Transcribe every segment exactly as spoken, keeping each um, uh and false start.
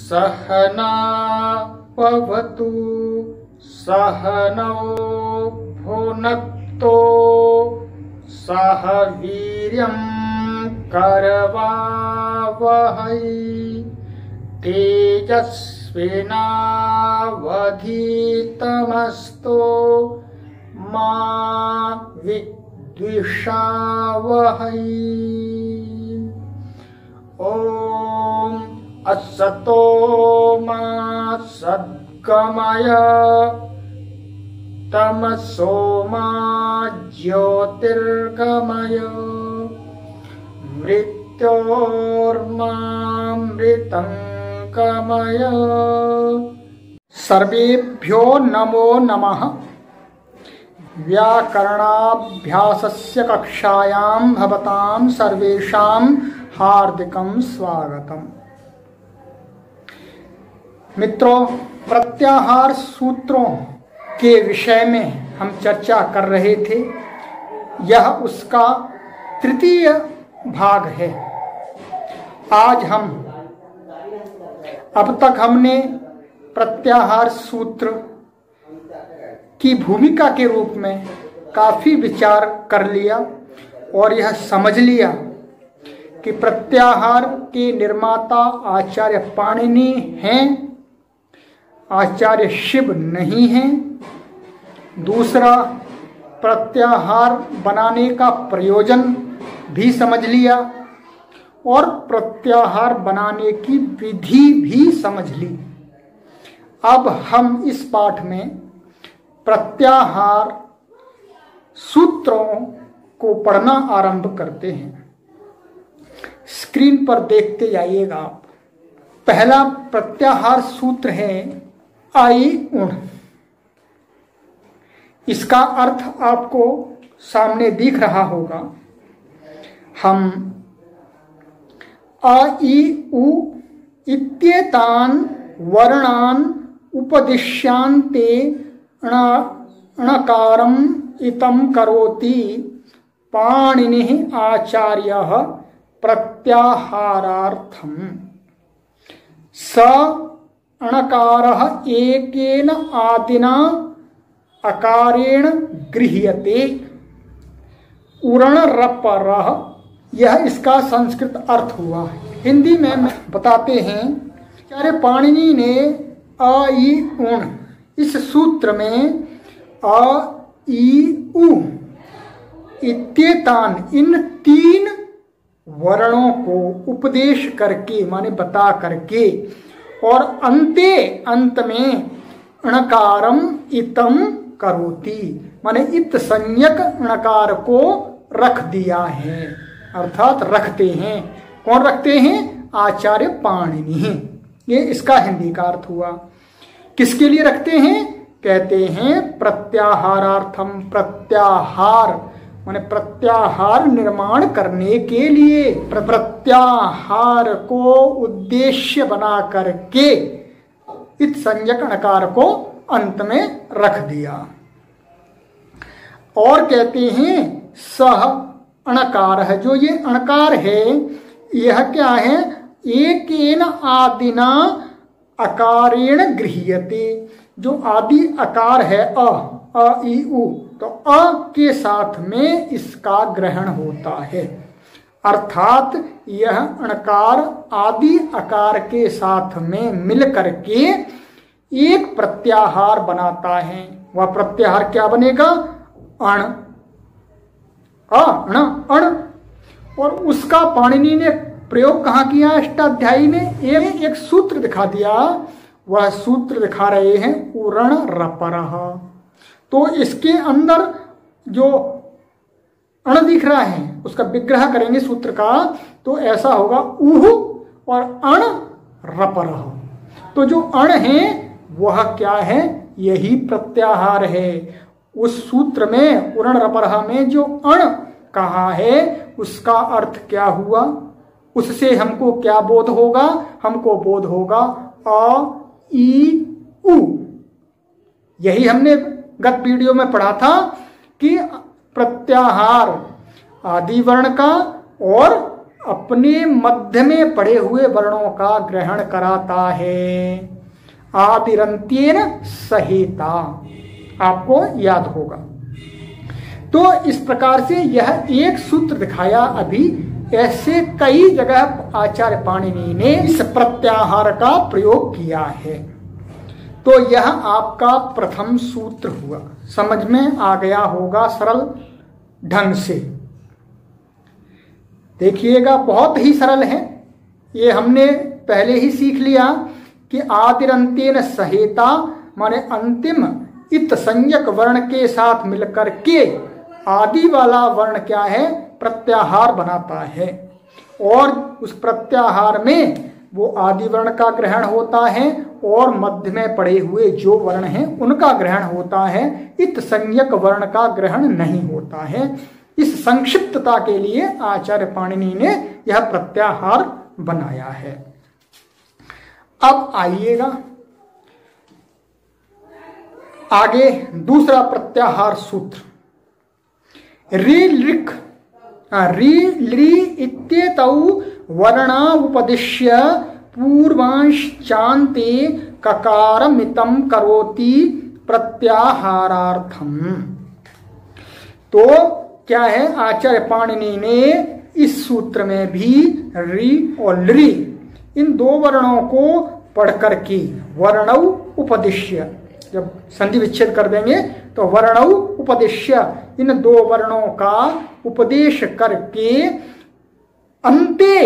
सहना भवतु सहनौ भुनक्तु सह वीर्यं करवावहै तेजस्विनावधीतमस्तु मा विद्विषावहै। ओम असतो मा सद्गमय तमसो मा ज्योतिर्गमय मृत्योर्मामृतं गमय। सर्वेभ्यो नमो नमः। व्याकरणाभ्यासस्य कक्षायां भवतां सर्वेषां हार्दिकं स्वागतम्। मित्रों, प्रत्याहार सूत्रों के विषय में हम चर्चा कर रहे थे। यह उसका तृतीय भाग है। आज हम अब तक हमने प्रत्याहार सूत्र की भूमिका के रूप में काफी विचार कर लिया और यह समझ लिया कि प्रत्याहार के निर्माता आचार्य पाणिनि हैं, आचार्य शिव नहीं हैं। दूसरा, प्रत्याहार बनाने का प्रयोजन भी समझ लिया और प्रत्याहार बनाने की विधि भी समझ ली। अब हम इस पाठ में प्रत्याहार सूत्रों को पढ़ना आरंभ करते हैं। स्क्रीन पर देखते जाइएगा आप। पहला प्रत्याहार सूत्र है आई उण। इसका अर्थ आपको सामने दिख रहा होगा। हम अ ई उ इत्येतान वर्णान उपदिश्यांते णकारम इतम करोति पाणिनिः आचार्यः प्रत्याहारार्थम। स णकारः एकेन आदिना अकारेण गृह्यते। उरण रपरः, यह इसका संस्कृत अर्थ हुआ है। हिंदी में बताते हैं। आचार्य पाणिनि ने अ ई उण इस सूत्र में अ ई उ इत्येतान इन तीन वर्णों को उपदेश करके माने बता करके और अंते अंत में णकारम इतम करोति माने इत संज्ञक णकार को रख दिया है, अर्थात रखते हैं। कौन रखते हैं? आचार्य पाणिनि। ये इसका हिंदी का अर्थ हुआ। किसके लिए रखते हैं? कहते हैं प्रत्याहारार्थम। प्रत्याहार माने प्रत्याहार निर्माण करने के लिए, प्रत्याहार को उद्देश्य बना करके इत संज्ञक णकार को अंत में रख दिया। और कहते हैं सह णकार है, जो ये णकार है यह क्या है? एकेन आदिना अकारेण गृह्यते। जो आदि अकार है अ अ ई उ, तो अ के साथ में इसका ग्रहण होता है। अर्थात यह णकार आदि अकार के साथ में मिल करके एक प्रत्याहार बनाता है। वह प्रत्याहार क्या बनेगा? अण। अ ण अण। और उसका पाणिनि ने प्रयोग कहाँ किया? अष्टाध्यायी में एक एक सूत्र दिखा दिया। वह सूत्र दिखा रहे हैं उरण रपरः। तो इसके अंदर जो अण दिख रहा है उसका विग्रह करेंगे सूत्र का, तो ऐसा होगा उह और अण रपरः। तो जो अण है वह क्या है? यही प्रत्याहार है। उस सूत्र में उरण रपरः में जो अण कहा है उसका अर्थ क्या हुआ? उससे हमको क्या बोध होगा? हमको बोध होगा अ ई उ। यही हमने गत वीडियो में पढ़ा था कि प्रत्याहार आदि वर्ण का और अपने मध्य में पड़े हुए वर्णों का ग्रहण कराता है। आदिरंत्येन सहेता, आपको याद होगा। तो इस प्रकार से यह एक सूत्र दिखाया अभी। ऐसे कई जगह आचार्य पाणिनि ने इस प्रत्याहार का प्रयोग किया है। तो यह आपका प्रथम सूत्र हुआ, समझ में आ गया होगा सरल ढंग से। देखिएगा, बहुत ही सरल है। ये हमने पहले ही सीख लिया कि आदिरंत्येन सहेता माने अंतिम इत संज्ञक वर्ण के साथ मिलकर के आदि वाला वर्ण क्या है, प्रत्याहार बनाता है। और उस प्रत्याहार में वो आदि वर्ण का ग्रहण होता है और मध्य में पड़े हुए जो वर्ण हैं उनका ग्रहण होता है। इत संज्ञक वर्ण का ग्रहण नहीं होता है। इस संक्षिप्तता के लिए आचार्य पाणिनि ने यह प्रत्याहार बनाया है। अब आइएगा आगे, दूसरा प्रत्याहार सूत्र रि लिख रि लि इत्येतौ वर्णा उपदिश्य पूर्वांश्चान्ते ककारमितं करोति प्रत्याहारार्थम। तो क्या है, आचार्य पाणिनि ने इस सूत्र में भी रि और लि इन दो वर्णों को पढ़ करके वर्णौ उपदिश्य, जब संधि विच्छेद कर देंगे तो वर्णौ उपदिश्य, इन दो वर्णों का उपदेश करके अंते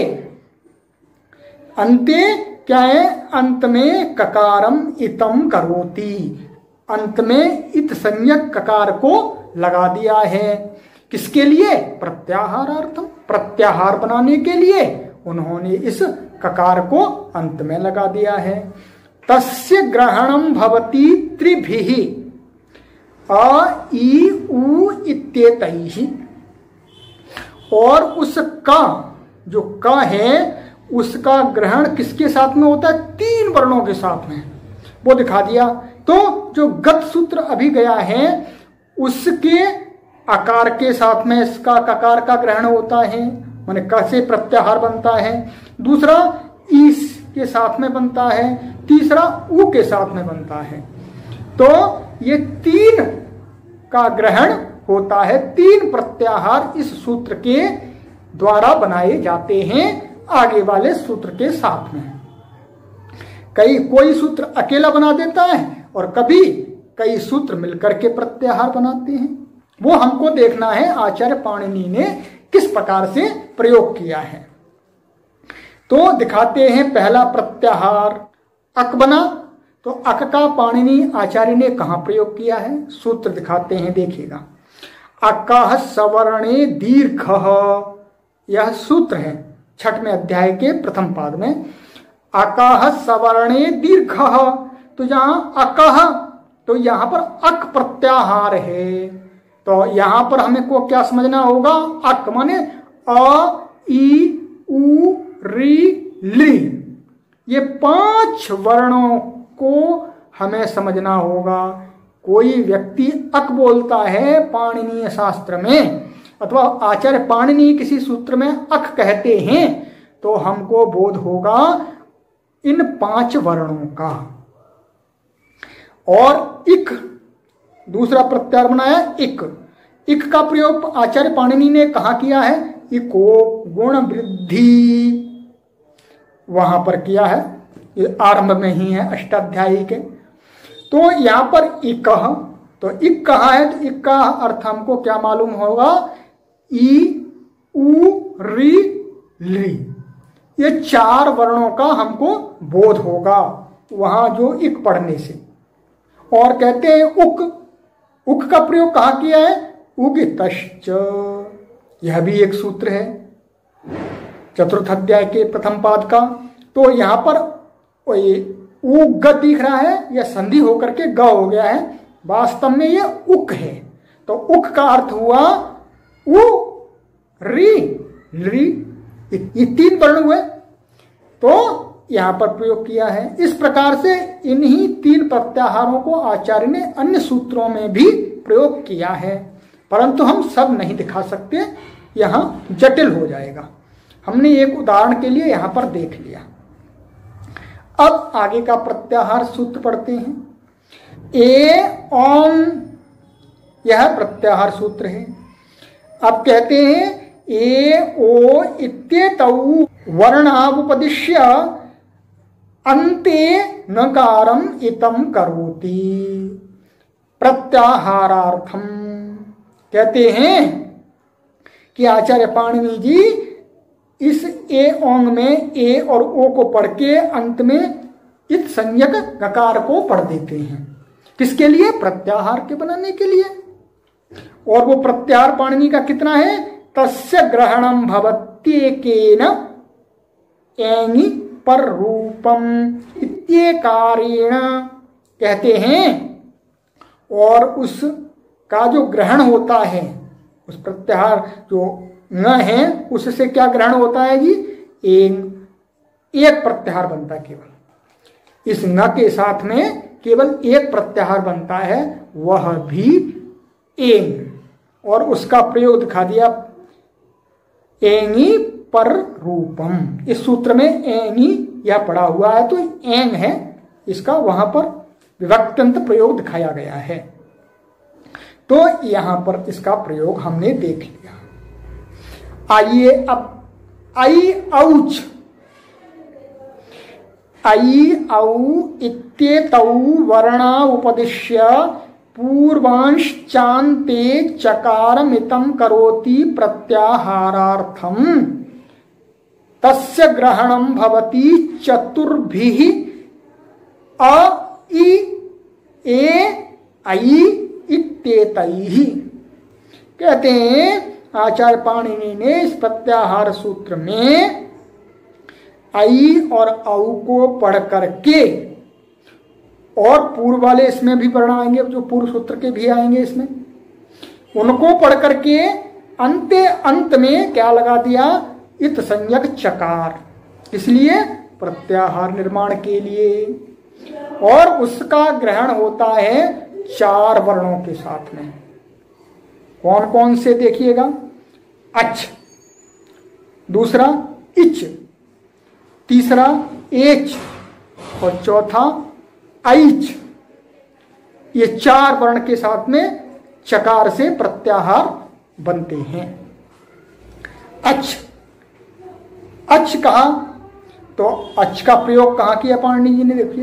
अंते क्या है, अंत में ककारम इतम करोति, अंत में इत संज्ञक ककार को लगा दिया है। किसके लिए, प्रत्याहारार्थम, प्रत्याहार बनाने के लिए उन्होंने इस ककार को अंत में लगा दिया है। तस्य ग्रहणम भवति त्रिभिः अ ई उ इत्येतैहि, और उसका जो क है उसका ग्रहण किसके साथ में होता है, तीन वर्णों के साथ में, वो दिखा दिया। तो जो गत सूत्र अभी गया है उसके आकार के साथ में इसका ककार का ग्रहण होता है, माने क से प्रत्याहार बनता है। दूसरा ईस के साथ में बनता है, तीसरा उ के साथ में बनता है। तो ये तीन का ग्रहण होता है, तीन प्रत्याहार इस सूत्र के द्वारा बनाए जाते हैं आगे वाले सूत्र के साथ में। कई कोई सूत्र अकेला बना देता है और कभी कई सूत्र मिलकर के प्रत्याहार बनाते हैं। वो हमको देखना है आचार्य पाणिनि ने किस प्रकार से प्रयोग किया है। तो दिखाते हैं पहला प्रत्याहार अक बना। तो अक का पाणिनि आचार्य ने कहां प्रयोग किया है, सूत्र दिखाते हैं, देखिएगा। अकः सवर्णे दीर्घः, यह सूत्र है छठवें अध्याय के प्रथम पाद में। अकः सवर्णे दीर्घः, तो यहां अकः, तो यहां पर अक प्रत्याहार है। तो यहां पर हमें को क्या समझना होगा, अक माने अ ई उ रि लि, ये पांच वर्णों को हमें समझना होगा। कोई व्यक्ति अक बोलता है पाणिनीय शास्त्र में, अथवा आचार्य पाणिनि किसी सूत्र में अक कहते हैं, तो हमको बोध होगा इन पांच वर्णों का। और इक दूसरा प्रत्याहार बनाया इक। इक का प्रयोग आचार्य पाणिनि ने कहा किया है, इको गुण वृद्धि, वहां पर किया है, ये आरंभ में ही है अष्टाध्यायी के। तो यहां पर इकह, तो इक कहा है, तो इक का अर्थ हमको क्या मालूम होगा, ई उ रि लि, ये चार वर्णों का हमको बोध होगा वहां जो इक पढ़ने से। और कहते हैं उक, उक का प्रयोग कहाँ किया है, उगितश्च, यह भी एक सूत्र है चतुर्थ अध्याय के प्रथम पाद का। तो यहां पर उ ग दिख रहा है, यह संधि होकर के ग हो गया है, वास्तव में यह उक है। तो उक का अर्थ हुआ उ रि लि, ये तीन वर्ण हुए, तो यहां पर प्रयोग किया है। इस प्रकार से इन्हीं तीन प्रत्याहारों को आचार्य ने अन्य सूत्रों में भी प्रयोग किया है, परंतु हम सब नहीं दिखा सकते, यहां जटिल हो जाएगा। हमने एक उदाहरण के लिए यहां पर देख लिया। अब आगे का प्रत्याहार सूत्र पढ़ते हैं। ए ओम, यह प्रत्याहार सूत्र है। अब कहते हैं ए ओ इत्येतौ वर्णावुपदिश्य अन्ते नकारम इतम करोति प्रत्याहारार्थम। कहते हैं कि आचार्य पाणिनि जी इस ए ओंग में ए और ओ को पढ़ के अंत में इत संज्ञक गकार को पढ़ देते हैं। किसके लिए? प्रत्याहार के बनाने के लिए। और वो प्रत्याहार पाणिनि का कितना है? तस्य ग्रहणम भवत्येकेन एङि पर रूपम इत्येकारेण। कहते हैं और उसका जो ग्रहण होता है, उस प्रत्याहार जो न है उससे क्या ग्रहण होता है जी? एंग, एक प्रत्याहार बनता है केवल। इस न के साथ में केवल एक प्रत्याहार बनता है, वह भी एंग। और उसका प्रयोग दिखा दिया एङि पर रूपम। इस सूत्र में एङि यह पड़ा हुआ है तो एंग है, इसका वहां पर विभक्त्यंत प्रयोग दिखाया गया है। तो यहां पर इसका प्रयोग हमने देख लिया। आइए अब आई औच, आई औ इत्येतौ वर्णा उपदिश्य पूर्वांश्चान्ते चकारमितं करोति प्रत्याहारार्थम तस्य ग्रहणं भवति चतुर्भिः अ इ ए ऐ इत्येतैः। कहते हैं आचार्य पाणिनि ने इस प्रत्याहार सूत्र में आई और औ को पढ़ करके, और पूर्व वाले इसमें भी वर्ण आएंगे, जो पूर्व सूत्र के भी आएंगे इसमें, उनको पढ़ करके अंते अंत में क्या लगा दिया? इत संज्ञक चकार। इसलिए प्रत्याहार निर्माण के लिए। और उसका ग्रहण होता है चार वर्णों के साथ में। कौन कौन से? देखिएगा, अच, दूसरा इच, तीसरा एच और चौथा ऐच। ये चार वर्ण के साथ में चकार से प्रत्याहार बनते हैं। अच, अच कहा तो अच का प्रयोग कहां किया पाणिनि जी ने? देखिए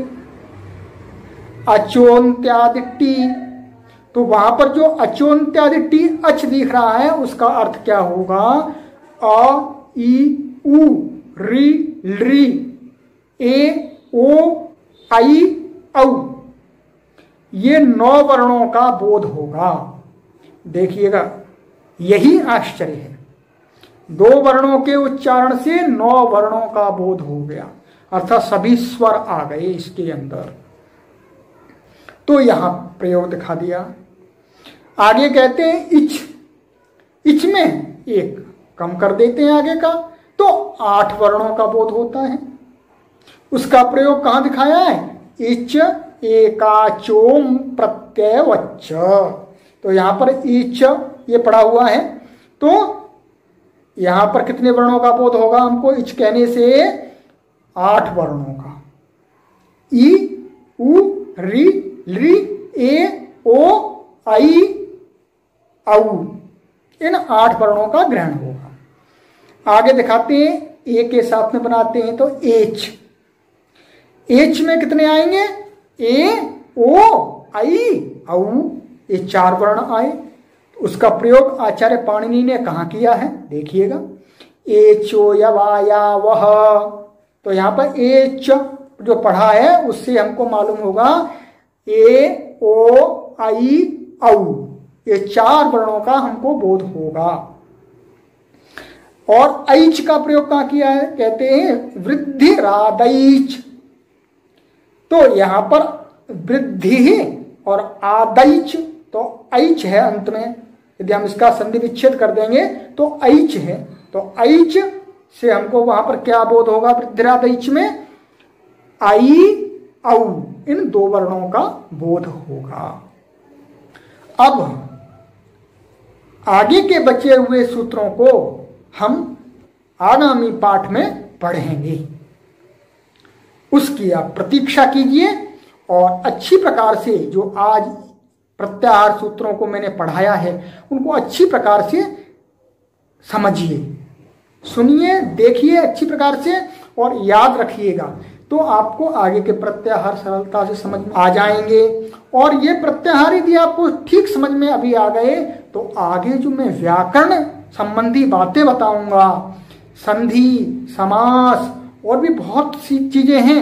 अचोन्त्यादिटी, तो वहां पर जो अचोन्त्यादिटी अच दिख रहा है उसका अर्थ क्या होगा? अ ई उ री ली ए ओ आई औ। ये नौ वर्णों का बोध होगा। देखिएगा, यही आश्चर्य है। दो वर्णों के उच्चारण से नौ वर्णों का बोध हो गया, अर्थात सभी स्वर आ गए इसके अंदर। तो यहां प्रयोग दिखा दिया। आगे कहते हैं इच, इच में एक कम कर देते हैं आगे का, तो आठ वर्णों का बोध होता है। उसका प्रयोग कहां दिखाया है? इच एकाचोम प्रत्यय वच्च। तो यहां पर इच ये पड़ा हुआ है, तो यहां पर कितने वर्णों का बोध होगा हमको? इच कहने से आठ वर्णों का। ई उ री ली ए ओ आई औ, इन आठ वर्णों का ग्रहण होगा। आगे दिखाते हैं, ए के साथ में बनाते हैं तो एच। एच में कितने आएंगे? ए ओ आई औ, ये चार वर्ण आए। उसका प्रयोग आचार्य पाणिनि ने कहाँ किया है? देखिएगा, एचो यवाया वह। तो यहां पर एच जो पढ़ा है उससे हमको मालूम होगा ए ओ आई औ, ये चार वर्णों का हमको बोध होगा। और ऐच का प्रयोग कहां किया है? कहते हैं वृद्धि रादैच। तो यहां पर वृद्धि और आदैच, तो ऐच है अंत में। यदि हम इसका संधि विच्छेद कर देंगे तो ऐच है। तो ऐच से हमको वहां पर क्या बोध होगा? वृद्धिरादैच में आई औ, इन दो वर्णों का बोध होगा। अब आगे के बचे हुए सूत्रों को हम आगामी पाठ में पढ़ेंगे। उसकी आप प्रतीक्षा कीजिए और अच्छी प्रकार से जो आज प्रत्याहार सूत्रों को मैंने पढ़ाया है उनको अच्छी प्रकार से समझिए, सुनिए, देखिए अच्छी प्रकार से और याद रखिएगा, तो आपको आगे के प्रत्याहार सरलता से समझ में आ जाएंगे। और ये प्रत्याहार यदि आपको ठीक समझ में अभी आ गए तो आगे जो मैं व्याकरण संबंधी बातें बताऊंगा, संधि, समास और भी बहुत सी चीजें हैं,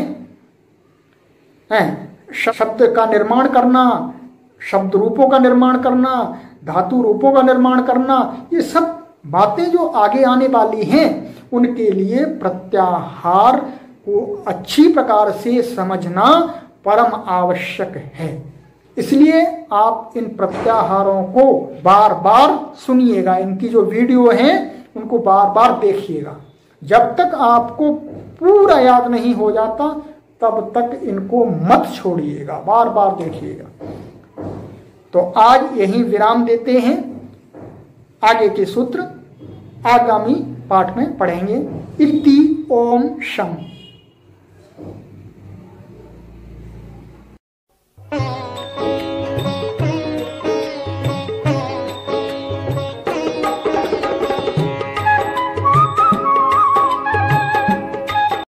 हैं शब्द का निर्माण करना, शब्द रूपों का निर्माण करना, धातु रूपों का निर्माण करना, ये सब बातें जो आगे आने वाली हैं उनके लिए प्रत्याहार को अच्छी प्रकार से समझना परम आवश्यक है। इसलिए आप इन प्रत्याहारों को बार बार सुनिएगा, इनकी जो वीडियो हैं उनको बार बार देखिएगा। जब तक आपको पूरा याद नहीं हो जाता तब तक इनको मत छोड़िएगा, बार बार देखिएगा। तो आज यही विराम देते हैं, आगे के सूत्र आगामी पाठ में पढ़ेंगे। इति ओम शम।